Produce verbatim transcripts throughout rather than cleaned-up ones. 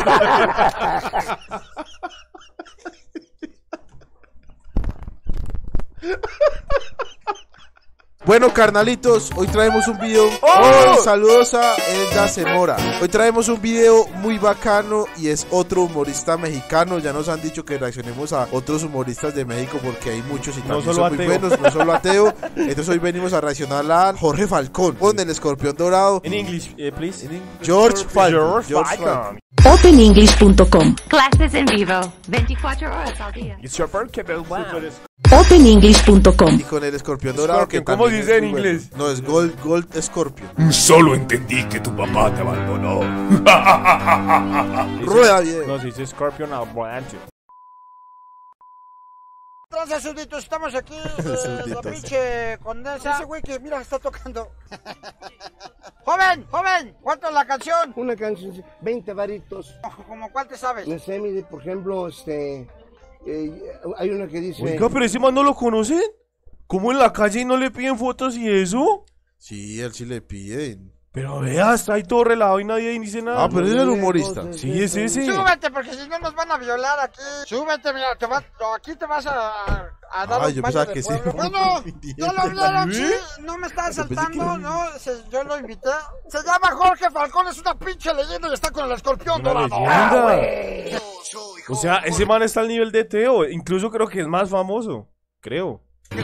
Bueno, carnalitos, hoy traemos un video. ¡Oh! Saludos a Edda Zemora. Hoy traemos un video muy bacano y es otro humorista mexicano. Ya nos han dicho que reaccionemos a otros humoristas de México porque hay muchos y también no son muy buenos, no solo ateo. Entonces hoy venimos a reaccionar a Jorge Falcón con el escorpión dorado. En inglés, uh, please. In George Falcón. George Falcón. open english punto com. Clases en vivo, veinticuatro horas al día. open english punto com. Y con el escorpión dorado. Scorpion, Que ¿cómo también dice es en muy inglés? bueno. No, es Gold, Gold Scorpion. Solo entendí que tu papá te abandonó. Rueda bien. No, se dice Scorpion Avalanche. Transa, súbditos, estamos aquí. Eh, la pinche condensa. Ese güey que, mira, está tocando. Joven, joven, ¿cuánto es la canción? Una canción, veinte varitos. ¿Cómo cuál te sabes? No sé, mire, por ejemplo, este... Eh, hay una que dice... Oiga, pero ese man no lo conocen. ¿Cómo en la calle no le piden fotos y eso? Sí, él sí le piden. Pero vea, está ahí todo relajado y nadie dice nada. Ah, pero es el humorista. Sí, es ese. Súbete, porque si no nos van a violar aquí. Súbete, mira, te va, aquí te vas a, a dar Ah, un yo baño pensaba de que sí. pueblo. Bueno, ya lo hablaron, sí, no me está asaltando, no, se- yo lo invité. Se llama Jorge Falcón, es una pinche leyenda y está con el escorpión Una dorado. leyenda. O sea, ese man está al nivel de Teo. Incluso creo que es más famoso. Creo.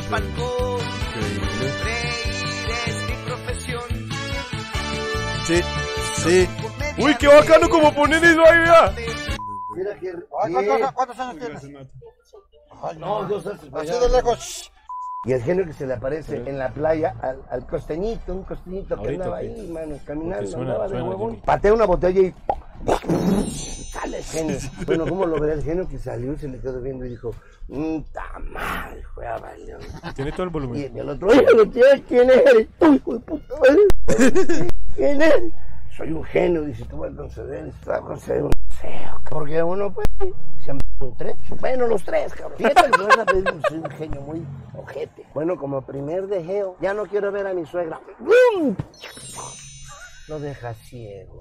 Sí, sí. Uy, qué bacano como ponen eso ahí, vea. Mira que... Ay, ¿cuántos, ¿Cuántos años tienes? Ay, no, dos años. Así de lejos. Y el genio que se le aparece en la playa al, al costeñito, un costeñito que Ahorita, andaba ok. ahí, mano, caminando, Porque suena- andaba de suena el huevón. genio. Patea una botella y... sale el genio. Bueno, ¿cómo lo verá el genio que salió y se le quedó viendo y dijo, mmm, ta madre, juega valió. Tiene todo el Y volumen. el otro, oye, ¿quién eres? Tú, hijo de puta madre. ¿Quién eres? Soy un genio, dice, te voy a conceder, te voy a conceder un deseo. Porque uno, pues, se han un tres. Bueno, los tres, cabrón. Fíjate que me vas a pedir, soy un genio muy ojete. Bueno, como primer deseo, ya no quiero ver a mi suegra. ¡Bum! Lo deja ciego.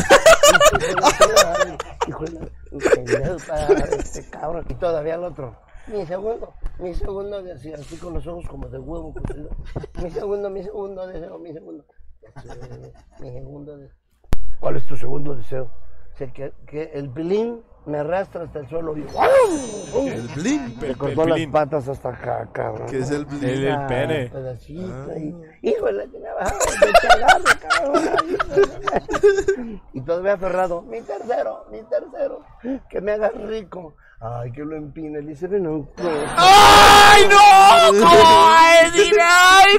Hijo de la... para este cabrón. Y todavía el otro. Mi segundo, mi segundo deseo, así con los ojos como de huevo cocido. Mi segundo, mi segundo deseo, mi segundo. Mi segundo deseo. ¿Cuál es tu segundo deseo? O sea, que, que el pilín me arrastra hasta el suelo y... El bling. Me El cortó las pilín. patas hasta acá, cabrón. ¿Qué es el bling? El, el pene. Pedacito y... Híjole, que me bajaba de cagarme, cabrón. Y todavía aferrado. Mi tercero, mi tercero. Que me haga rico. Ay, que lo empine. Le dice, ven a un... ¡Ay, no! ¡Ay, dime! ¡Ay,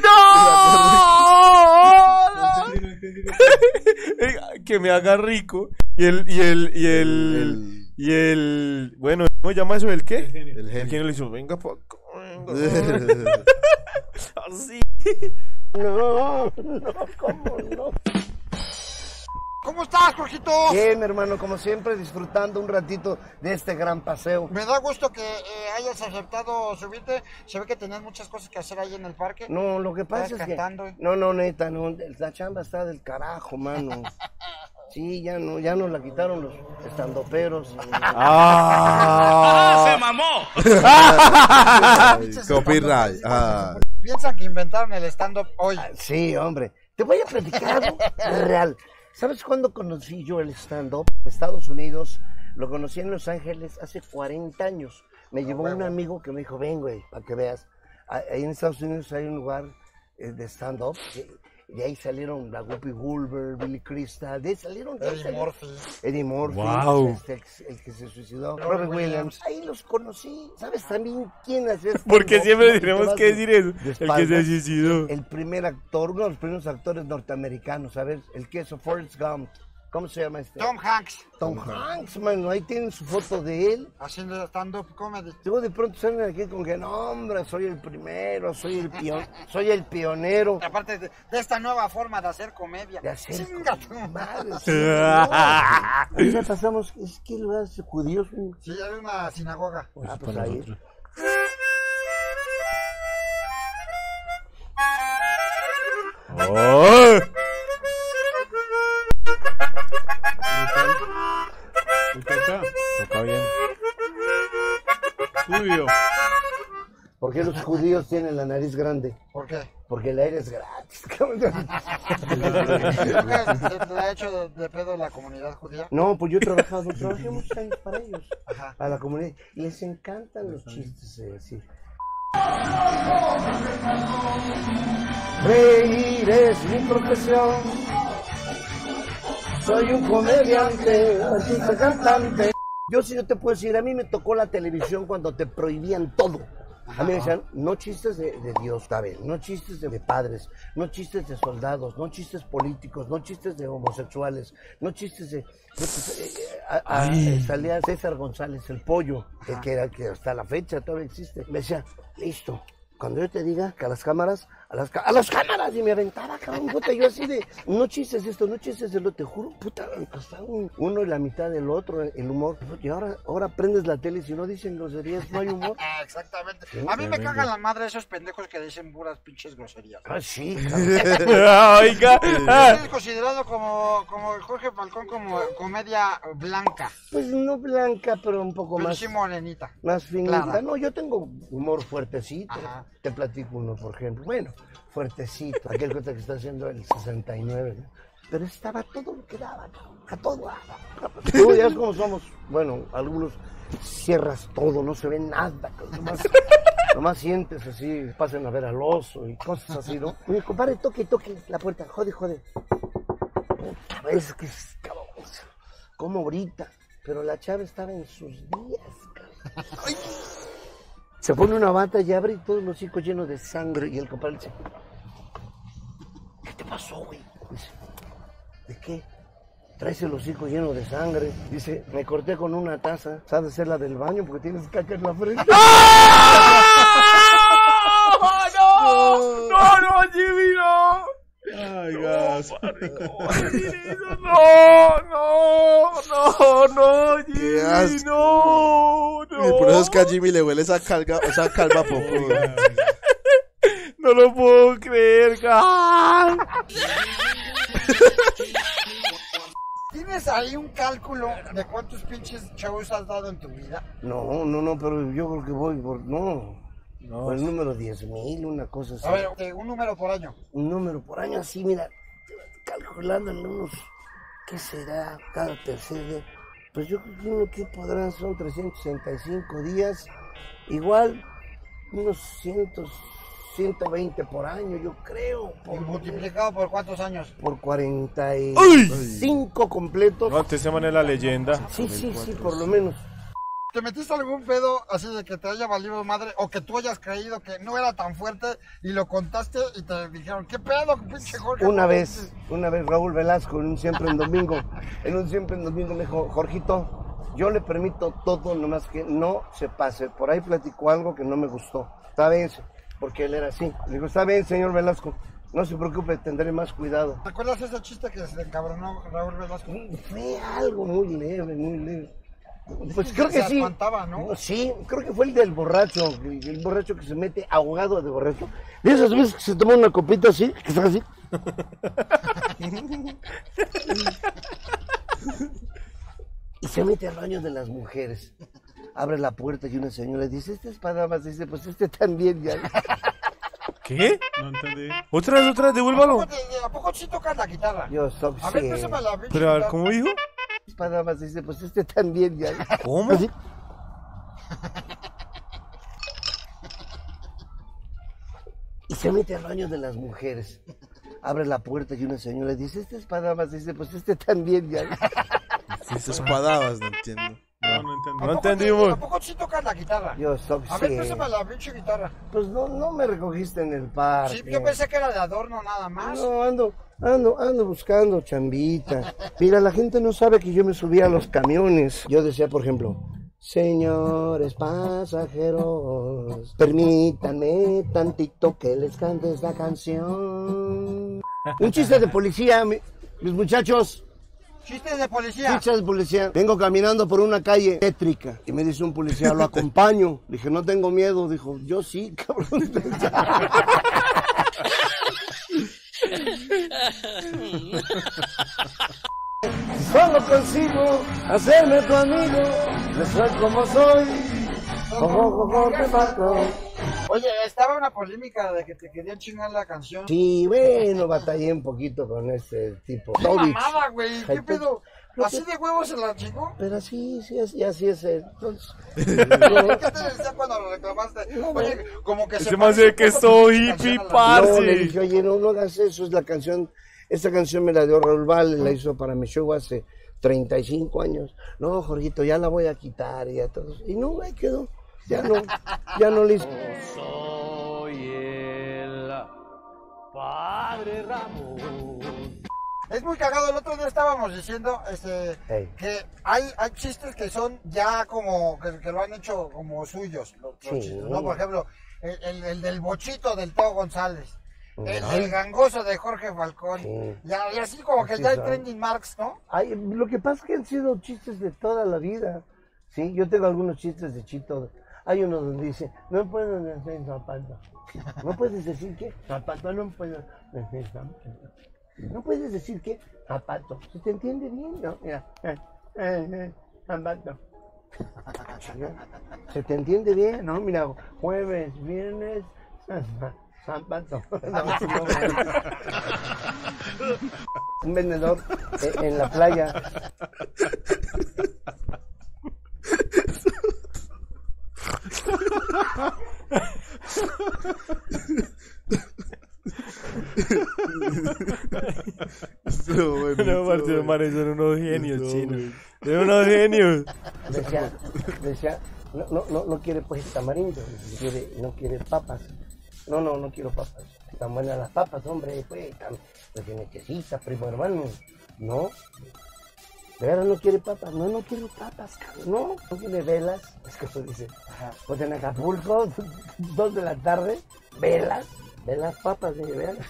no! Que me haga rico. Y el, y el, y el, y el, bueno, ¿cómo se llama eso? ¿El qué? El El genio. genio le hizo, venga pa' acá, venga. Así. No, no, ¿cómo no? ¿Cómo estás, Jorgito? Bien, hermano, como siempre, disfrutando un ratito de este gran paseo. Me da gusto que eh, hayas aceptado subirte. Se ve que tenías muchas cosas que hacer ahí en el parque. No, lo que pasa Estás es que... cantando. No, no, neta, no, la chamba está del carajo, mano. Sí, ya no, ya nos la quitaron los estandoperos. ¡Ah! Ay, copyright. Ah. Piensan que inventaron el stand-up hoy. Sí, hombre. Te voy a platicar algo real. ¿Sabes cuándo conocí yo el stand-up? En Estados Unidos. Lo conocí en Los Ángeles hace cuarenta años. Me llevó un amigo que me dijo, ven, güey, para que veas. Ahí en Estados Unidos hay un lugar eh, de stand-up. De ahí salieron la Whoopi Goldberg, Billy Crystal, de ahí salieron... de ahí Eddie salieron- Murphy. Eddie Murphy, Wow. este, el, el que se suicidó, Robert Robert Williams. Williams. Ahí los conocí. ¿Sabes también quién hacía stand-up? Porque siempre No, tenemos te que vas decir de- eso. de El que se espaldas. suicidó. El primer actor, uno de los primeros actores norteamericanos, ¿sabes? El que hizo Forrest Gump. ¿Cómo se llama este? Tom Hanks. Tom Hanks, mano. Ahí tienen su foto de él. Haciendo stand-up comedy. Luego de pronto salen aquí con que, no, hombre, soy el primero, soy el, pion soy el pionero. Aparte de, de esta nueva forma de hacer comedia. De hacer Chinga tu madre, madre. sí, no. Ahí ya pasamos, es que lugar de judíos. Sí, hay una sinagoga. Ah, pues ahí. ¡Oh! Me toca. Toca bien. Judío. ¿Por qué los judíos tienen la nariz grande? ¿Por qué? Porque el aire es gratis. ¿Te ha hecho de, de pedo la comunidad judía? No, pues yo he trabajado, trabajé muchos años para ellos, Ajá. a la comunidad, y les encantan los chistes, eh, así. Reír es mi profesión, soy un comediante, artista, cantante. Yo sí, yo te puedo decir, a mí me tocó la televisión cuando te prohibían todo. A mí me decían, no chistes de, de Dios, ¿sabes? No chistes de, de padres, no chistes de soldados, no chistes políticos, no chistes de homosexuales, no chistes de... de pues, eh, a, a, eh, salía César González, el pollo, que, que, era, que hasta la fecha todavía existe. Me decía, listo, cuando yo te diga que a las cámaras, a las, a las cámaras, y me aventaba, cabrón, puta, yo así de, no chistes esto, no chistes de lo, te juro, puta, hasta un, uno y la mitad del otro, el humor. Y ahora, ahora prendes la tele y si no dicen groserías, no hay humor. Exactamente. A mí me cagan la madre esos pendejos que dicen puras pinches groserías. Ah, sí, cabrón. Oiga. Es considerado como, como el Jorge Falcón como comedia blanca. Pues no blanca, pero un poco Pero más, sí morenita. más finita. Clara. No, yo tengo humor fuertecito. Ajá. Te platico uno, por ejemplo. Bueno, fuertecito. Aquel cosa que está haciendo el sesenta y nueve, ¿no? Pero estaba todo lo que daba, a todo. Tú ya es como somos. Bueno, algunos cierras todo, no se ve nada. Nomás, nomás sientes así, pasen a ver al oso y cosas así, ¿no? Mi compadre, toque, toque la puerta. Jode, jode. Puta, es que es cabrón. Como ahorita. Pero la chava estaba en sus días, cabrón. Ay. Se pone una bata y abre y todos los hijos llenos de sangre. Y el compadre dice, ¿qué te pasó, güey? Dice, ¿de qué? Traes el hocico lleno de sangre. Dice, me corté con una taza. ¿Sabes ser la del baño? Porque tienes caca en la frente. ¡No! ¡No, no, Jimmy, no! Ay, gas. No, no, no, no, Qué Jimmy, asco. no, no. Y por eso es que a Jimmy le huele esa calga, esa calva poco. No lo puedo creer, gas. ¿Tienes ahí un cálculo de cuántos pinches shows has dado en tu vida? No, no, no, pero yo creo que voy por... No, No, por el número diez mil, una cosa así. A ver, eh, un número por año. Un número por año así, mira, calculando en unos, ¿qué será? Cada tercer día. Pues yo creo que podrán, son trescientos sesenta y cinco días, igual, unos cien, ciento veinte por año, yo creo. ¿Y Por, multiplicado por cuántos años? por cuarenta y ¡Uy! cinco completos. No, antes se llama la leyenda. Sí, sí, sí, por lo menos. ¿Te metiste algún pedo así de que te haya valido madre o que tú hayas creído que no era tan fuerte y lo contaste y te dijeron, ¿qué pedo, pinche Jorge? Una vez, una vez Raúl Velasco en un Siempre en Domingo, en un Siempre en Domingo me dijo, Jorgito, yo le permito todo, nomás que no se pase. Por ahí platicó algo que no me gustó. Está bien, porque él era así. Le digo, está bien, señor Velasco, no se preocupe, tendré más cuidado. ¿Recuerdas ese chiste que se encabronó Raúl Velasco? Fue algo muy leve, muy leve. Pues creo Se que sí. espantaba, ¿no? Sí, creo que fue el del borracho, el, el borracho que se mete ahogado de borracho. De esas veces que se toma una copita así, que está así. Y se mete al baño de las mujeres. Abre la puerta y una señora dice, este es para damas. Dice, pues este también ya. ¿Qué? No entendí. Otra vez, otra vez, devuélvalo. ¿A poco, te- ¿A poco sí tocas la guitarra? Yo soy A ver, pésame la pinche Pero, a ver, guitarra. ¿cómo dijo? para damas. Dice, pues este también ya. ¿Cómo? Así. Y se mete al baño de las mujeres. Abre la puerta y una señora dice, este es para damas. Dice, pues este también ya. Fuiste espadabas, no entiendo. No, no entendí. ¿A No poco te- entendimos. ¿A poco sí tocas la guitarra? Yo soy A ver, sí. pésame la pinche guitarra. Pues no, no me recogiste en el parque. Sí, yo pensé que era de adorno nada más. No, ando, ando, ando buscando chambita. Mira, la gente no sabe que yo me subía a los camiones. Yo decía, por ejemplo, señores pasajeros, permítanme tantito que les cante esta canción. Un chiste de policía, mi- mis muchachos. Chistes de policía. Chistes de policía. Vengo caminando por una calle tétrica y me dice un policía, lo acompaño. Dije, no tengo miedo. Dijo, yo sí, cabrón. solo consigo hacerme tu amigo, no soy como soy, como, como te mato. Oye, estaba una polémica de que te querían chingar la canción. Sí, bueno, batallé un poquito con ese tipo. ¡Qué mamada, güey! ¿Qué pedo? ¿Así de huevos se la chingó? Pero sí, sí, así, así es. Entonces, ¿Qué te decía cuando lo reclamaste? No, Oye, como que Se me hace que soy hippie, no, le parce. dije, oye, no, no hagas eso, es la canción. Esta canción me la dio Raúl Vale, la hizo para mi show hace treinta y cinco años. No, Jorgito, ya la voy a quitar y ya todos. Y no, ahí quedó. Ya no, ya no le hice. Soy el padre Ramón. Es muy cagado, el otro día estábamos diciendo este, Hey. que hay, hay chistes que son ya como, que, que lo han hecho como suyos, los, los Sí. chistes, ¿no? Por ejemplo, el, el, el del bochito del Teo González, el, Ay. el gangoso de Jorge Falcón, Sí. ya, y así como que Así ya hay son. trending marks, ¿no? Ay, lo que pasa es que han sido chistes de toda la vida. Sí, yo tengo algunos chistes de Chito. Hay uno donde dice, no puedo decir zapato. ¿No puedes decir qué? Zapato, no puedo decir zapato. No puedes decir qué? Zapato. ¿Se te entiende bien? No, mira. Eh, eh, eh, zapato. ¿Se te entiende bien? No, mira, jueves, viernes, zapato. No, no, un vendedor eh, en la playa. No, bueno, No, parce, bueno. los manes son unos genios No, chinos. güey. Son unos genios. Decía, decía, no, no, no, no quiere pues tamarindo, quiere, no quiere papas. No, no, no quiero papas. Están buenas las papas, hombre, pues, tan, pues que necesitas, primo hermano. No. De verdad no quiere papas, no, no quiero papas, cabrón. No, no quiere velas. Es que eso dice, pues en Acapulco, dos de la tarde, velas. Velas papas, de velas.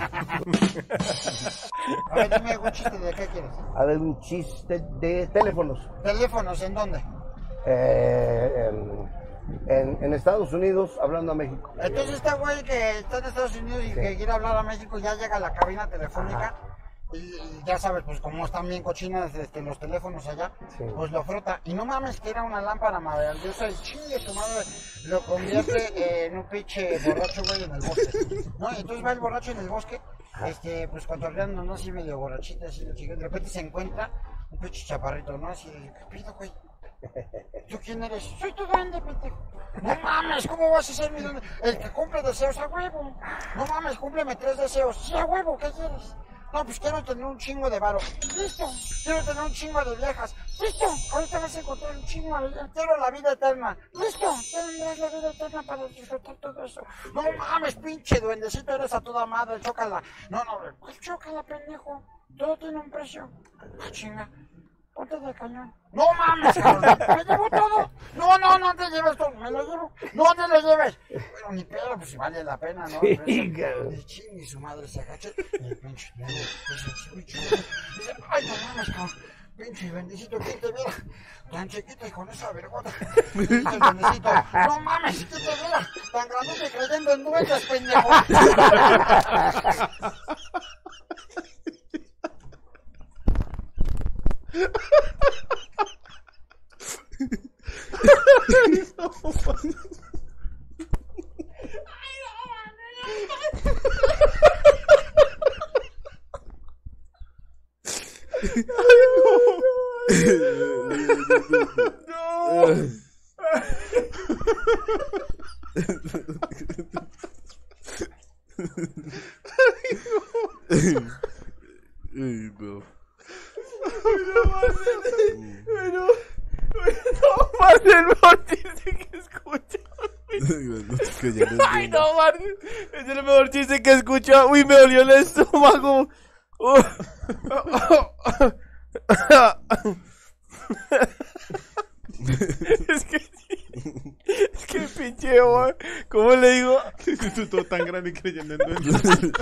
A ver, dime algún chiste de qué quieres. A ver, un chiste de teléfonos. ¿Teléfonos en dónde? Eh, en, en, en Estados Unidos, hablando a México. Entonces este güey que está en Estados Unidos y Sí. que quiere hablar a México ya llega a la cabina telefónica. Ajá. Y, y ya sabes, pues como están bien cochinas este, los teléfonos allá, Sí. pues lo frota. Y no mames que era una lámpara maravillosa y chingue tu madre, lo convierte eh, en un pinche borracho güey en el bosque. ¿No? Y entonces va el borracho en el bosque, este, pues controlando, ¿no? Así medio borrachita, así de chica. De repente se encuentra un pinche chaparrito, ¿no? Así, ¿qué pido, güey? ¿Tú quién eres? Soy tu duende, pendejo. No mames, ¿cómo vas a ser mi duende? El que cumple deseos a huevo. No mames, cúmpleme tres deseos. Sí, a huevo, ¿qué quieres? No, pues quiero tener un chingo de varo. Listo. Quiero tener un chingo de viejas. Listo. Ahorita vas a encontrar un chingo. Quiero la vida eterna. Listo. Tendrás la vida eterna para disfrutar todo eso. No mames, pinche duendecito, eres a toda madre. Chócala. No, no, pues chócala, pendejo. Todo tiene un precio. Ah, chinga. Ponte de cañón. No mames, cabrón. Me llevo todo. No, no, no te lleves todo. Me lo llevo. No te lo lleves. Bueno, ni pedo, pues si vale la pena, ¿no? Sí, Pero, cabrón. y chingue su madre se agacha. Y el pinche duende, ese pinche duende, dice, ay, no mames, cabrón. Pinche bendecito, ¿quién te viera? Tan chiquito y con esa vergüenza. Pinche bendecito. No mames, ¿quién te viera? Tan grandote creyendo en duendes, pendejo. Ay, no. Bueno, no, parce, el mejor chiste que escucho. No te calles, no, Ay, no, parce, es el mejor chiste que escucho. Uy, me dolió el estómago. Uh. Es que sí. Es que pinche, güey. ¿Cómo le digo? Tú todo tan grande creyendo en duendes.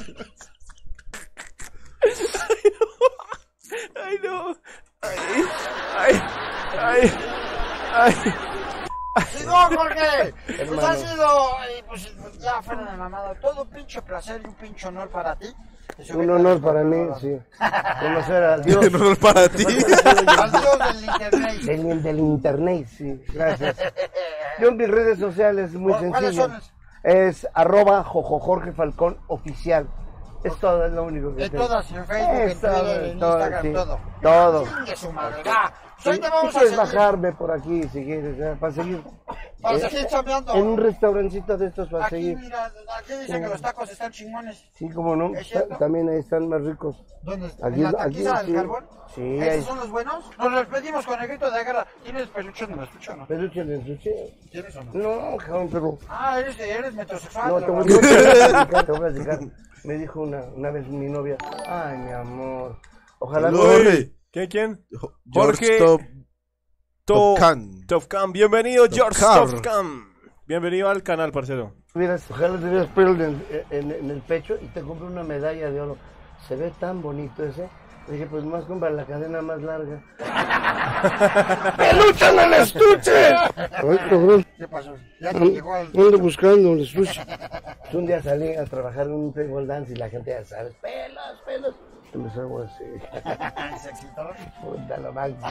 Ay, no. Ay, ay, ay, ay. Sigo, Jorge. Pues ha sido, eh, pues ya fuera de mamada, todo un pinche placer y un pinche honor para ti. Un honor para mí, sí. Conocer a Dios. Un honor para ti. Al Dios del internet. Del, del internet, sí. Gracias. Yo en mis redes sociales es muy ¿Cuáles sencillo. son? Es arroba Jojo Jorge Falcón oficial. Es todo, es lo único que En tengo. todas, en Facebook, en Es todo, Twitter, en todo, Instagram, sí. todo. Todo. Chingue su madre, va. Pues ahorita Si vamos a quieres seguir. bajarme por aquí, si quieres, ¿eh? Para seguir. Para eh, seguir chambeando. En un restaurancito de estos para Aquí, seguir. mira, aquí dicen que los tacos están chingones. Sí, como no. ¿Es cierto? Ta- También ahí están más ricos. ¿Dónde está? Aquí- ¿En la aquí, taquiza del sí. carbón? Sí, ahí. ¿Esos son los buenos? Nos los pedimos con el grito de guerra. ¿Tienes peluche en el estuche o no? Peluche en el sushi. ¿Tienes o no? No, cabrón, pero. Ah, eres, eres metrosexual. No, te voy, ¿verdad? te voy a explicar, te voy a explicar. Me dijo una, una vez mi novia, ay, mi amor, ojalá no... Jorge. ¿Quién, quién? George Jorge Top, To- Topcan. Topcan. Bienvenido, George Topcar. Topcan. Bienvenido al canal, parcero. Tuvieras, ojalá tuvieras pelo en, en, en el pecho y te compré una medalla de oro. Se ve tan bonito ese. Le dije, pues más compra la cadena más larga. ¡Peluche en el estuche! Ay, cabrón. ¿Qué pasó? Ya te llegó el... Ando buscando el estuche. Pues un día salí a trabajar en un table dance y la gente ya sabe, pelos, pelos. Empezamos así. Se quitó. Puta, lo máximo.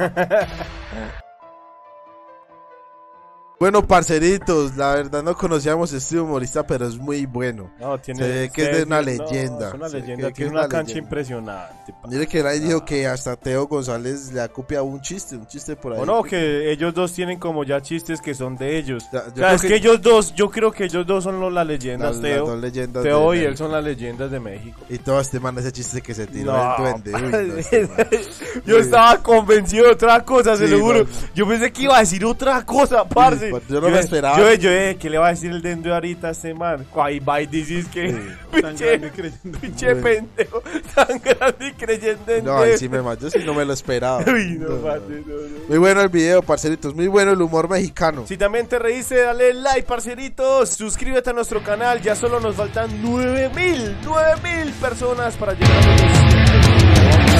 Bueno, parceritos, la verdad no conocíamos este humorista, pero es muy bueno. No, tiene, Se ve que es de una leyenda. No, es una Se ve leyenda, que tiene es una, una cancha leyenda. impresionante. pa. Mire que nadie dijo que hasta Teo González le ha copiado un chiste, un chiste por ahí. O no, que ellos dos tienen como ya chistes que son de ellos. Ya, yo o sea, creo es que... que- ellos dos, yo creo que ellos dos son los- las leyendas, Las- Teo. las dos leyendas Teo de y él México. son las leyendas de México. Y todo este man, ese chiste que se tiró No, el duende. Uy, no, este man. Yo Uy. estaba convencido de otra cosa, se Sí, lo juro. man. Yo pensé que iba a decir otra cosa, parce. pues, yo no me esperaba. Yo, yo, eh, ¿qué le va a decir el duende ahorita a este man? Cuay, bye, dices que. Tan Pinche, grande creyendo. pinche Uy. pendejo, tan grande y creyendo en No, ahí Dios. sí me mató, yo sí no me lo esperaba. Uy, no, No, no. parce, no, no. Muy bueno el video, parceritos, muy bueno el humor mexicano. Si también te reíste, dale like, parceritos. Suscríbete a nuestro canal. Ya solo nos faltan nueve mil, nueve mil personas para llegar a los